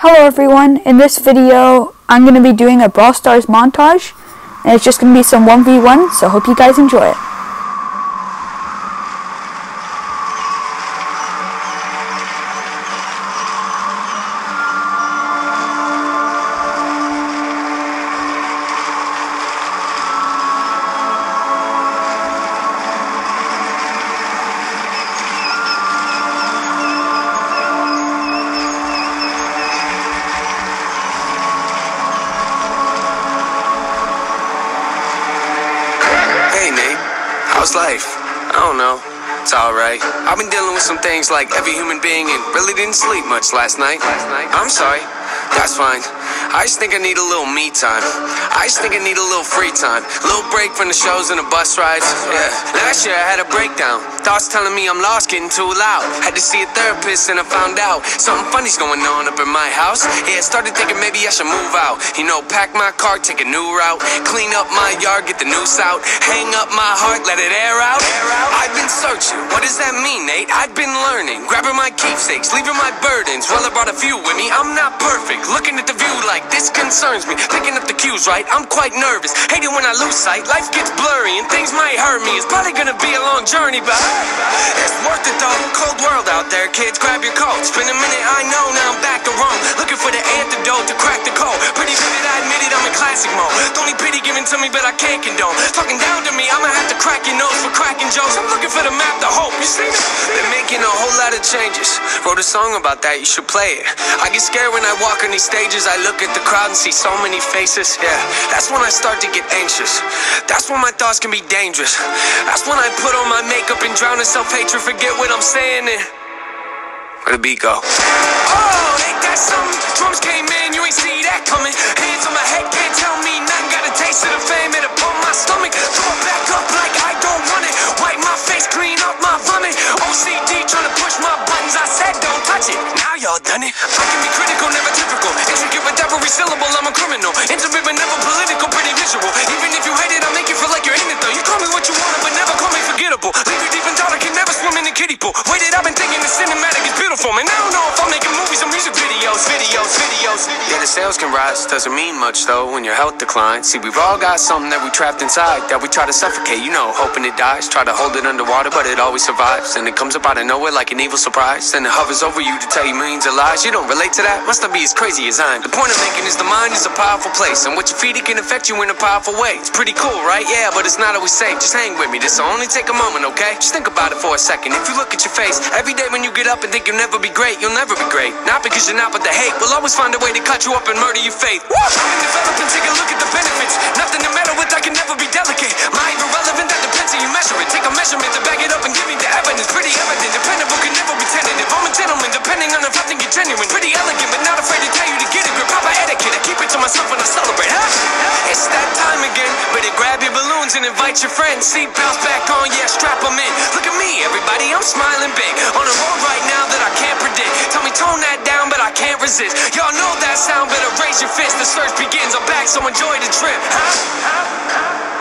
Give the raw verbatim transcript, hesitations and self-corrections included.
Hello everyone, in this video I'm going to be doing a Brawl Stars montage, and it's just going to be some one v one, so hope you guys enjoy it. How's life? I don't know. It's alright. I've been dealing with some things like every human being and really didn't sleep much last night. Last night. I'm sorry. That's fine. I just think I need a little me time. I just think I need a little free time. A little break from the shows and the bus rides. Yeah. Last year I had a breakdown. Thoughts telling me I'm lost, getting too loud. Had to see a therapist and I found out something funny's going on up in my house. Yeah, I started thinking maybe I should move out. You know, pack my car, take a new route. Clean up my yard, get the noose out. Hang up my heart, let it air out. I've been searching. What does that mean, Nate? I've been learning. Grabbing my keepsakes, leaving my burdens. Well, I brought a few with me. I'm not perfect. Looking at the view like this concerns me. Picking up the cues, right? I'm quite nervous. Hate it when I lose sight. Life gets blurry and things might hurt me. It's probably gonna be a long journey, but it's worth it though. Cold world out there, kids. Grab your coats. Been a minute, I know. Now I'm back to Rome. Looking for the antidote to crack the code. Pretty good, I admit it. I'm in classic mode. The only pity given to me, but I can't condone. Talking down to me, I'ma have to crack your nose for cracking jokes. I'm looking for the map, the hope. You see me? Been making a whole lot of changes. Wrote a song about that. You should play it. I get scared when I walk on these stages. I look at the crowd and see so many faces. Yeah, that's when I start to get anxious. That's when my thoughts can be dangerous. That's when I put on my makeup and drown in self-hatred. Forget what I'm saying and where the beat go? Oh, ain't that something? Drums came in, you ain't see that coming. Hands on my head, can't tell me nothing. Got a taste of the fame, it'll pump my stomach. Throw it back up like I don't want it. Wipe my face, clean up my vomit. O C D trying to push my buttons. I said don't touch it. Now y'all done it. I can be critical, never typical. Intricate with every syllable, I'm a criminal. Intimate but never political, pretty visual. Even if you hate it, I'll make you feel like you're in it though. You call me what you want, but never call me forgettable. Leave you deep in thought, I can never swim in the kiddie pool. Waited, I've been thinking the cinematic is beautiful. Man, I don't know if I'm making movies or music videos, videos, videos. Yeah, the sales can rise, doesn't mean much though when your health declines. See, we've all got something that we trapped inside that we try to suffocate, you know, hoping it dies. Try to hold it underwater, but it always survives. And it comes up out of nowhere like an evil surprise. Then it hovers over you to tell you millions of lies. You don't relate to that? Must not be as crazy as I am. The point of making is the mind is a powerful place, and what you feed it can affect you in a powerful way. It's pretty cool, right? Yeah, but it's not always safe. Just hang with me, this'll only take a moment, okay? Just think about it for a second. If you look at your face every day when you get up and think you'll never be great, you'll never be great. Not because you're not, but the hate will always find a way to cut you up and murder your faith. Woo! I can develop and take a look at the benefits. Nothing to meddle with, I can never be delicate. My irrelevant, that depends how you measure it. Take a measurement to back it up and give me the evidence. Pretty evident, dependable, can never be tentative. I'm a gentleman, depending on if I think you're genuine. Pretty elegant, but not afraid to tell you to get a grip. Proper etiquette, I keep it to myself when I celebrate, huh? It's that time again. Better grab your balloons and invite your friends. Seatbelts back on, yeah, strap them in. Look at me, everybody, I'm smiling big. On a road right now that I can't predict. Tell me tone that down, but I can't resist. Y'all know that sound, better raise your fist. The search begins, I'm back, so enjoy the trip, huh? huh? huh?